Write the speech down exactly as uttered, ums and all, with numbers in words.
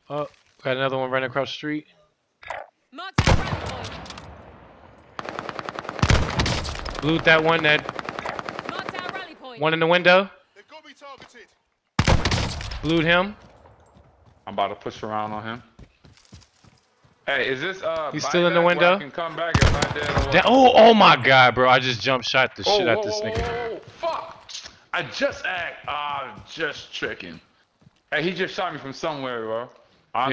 Oh, got another one running across the street. Mark down rally point. Blued that one. That Mark down rally point. one in the window. They've got me targeted. Blued him. I'm about to push around on him. Hey, is this uh? He's still in the buyback where window. I can come back if I did or what? Da oh, oh my God, bro! I just jump shot the Oh, shit whoa, out this whoa, nigga. whoa, whoa, fuck! I just act. Ah, uh, just tricking. Hey, he just shot me from somewhere, bro.